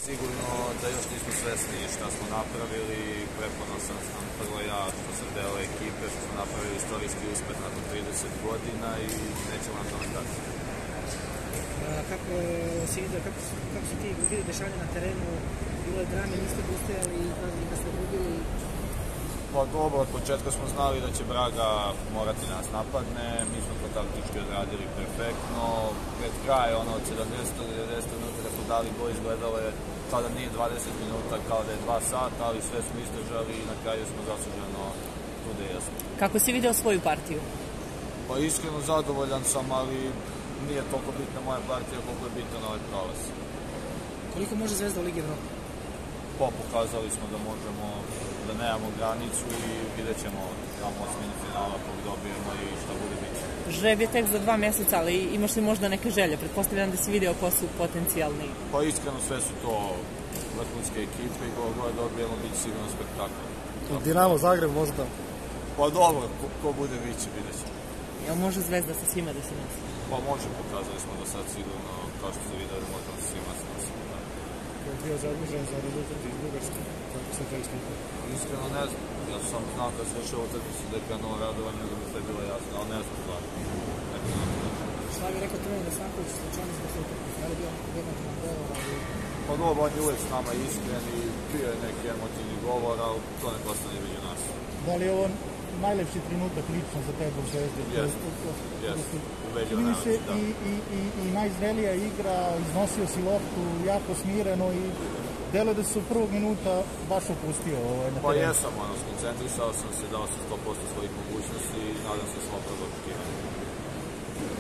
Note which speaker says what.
Speaker 1: Sigurno da još nismo svesni šta smo napravili, preponosan sam prvo ja što sam deo ekipe, što smo napravili istorijski uspeh nakon 30 godina i nećemo nam tome stati.
Speaker 2: Kako su ti bili dešavanja na terenu, bilo je drame, niste dostajali i da ste gubili?
Speaker 1: Pa dobro, od početka smo znali da će Braga morati nas napadne, mi smo to taktički odradili perfektno. Pred kraj, od 70-90 minuta kad smo dali gol, izgledalo je kao da nije 20 minuta, kao da je 2 sata, ali sve smo izdržali i na kraju smo zasluženo tu da jesmo.
Speaker 3: Kako si video svoju partiju?
Speaker 1: Pa iskreno zadovoljan sam, ali nije toliko bitna moja partija koliko je bitan ovaj prolaz.
Speaker 2: Koliko može Zvezda u Ligi Evrope?
Speaker 1: Pa pokazali smo da možemo, da nemamo granicu i vidjet ćemo tamo osmini finala kog dobijemo i šta bude biti.
Speaker 3: Žreb je tek za 2 mjeseca, ali imaš li možda neke želje? Pretpostavljam da si video ko su potencijalni.
Speaker 1: Pa iskreno sve su to vrhunske ekipe i koga god dobijemo bit će sigurno spektakl.
Speaker 4: Dinamo Zagreb možda?
Speaker 1: Pa dobro, ko bude viće, vidjet ćemo.
Speaker 3: Jel može Zvezda sa svima da se nosi?
Speaker 1: Pa može, pokazali smo do sad sigurno, kao što se vidio da možemo sa svima se nosimo.
Speaker 4: Je li bio zadužen za rezultat iz Bugarske? Kako se to iskripa?
Speaker 1: Iskreno ne znam. Ja sam znao kad se išao utakmicu da je krenuo radovanje, da mi sve bilo jasno, ali ne znam stvarno.
Speaker 2: Šta bi rekao trener Stanković, slučajno zbog se utakmice? Da li bio emotivan govor, ali...
Speaker 1: Pa dobro, on je uvijek s nama iskren i bio je neki emotivni govor, ali to ne postane među nas.
Speaker 4: Da li je ovo najlepši trenutak lično za tebe u Zvezdi?
Speaker 1: Jeste, ubeđivo
Speaker 4: Čini se
Speaker 1: da.
Speaker 4: i najzrelija igra, iznosio si loptu jako smireno i delo da se u prvog minuta baš opustio na terenu.
Speaker 1: Pa jesam, skoncentrisao sam se, dao sam 100% svojih mogućnosti i nadam se smo opravdu očekivanja.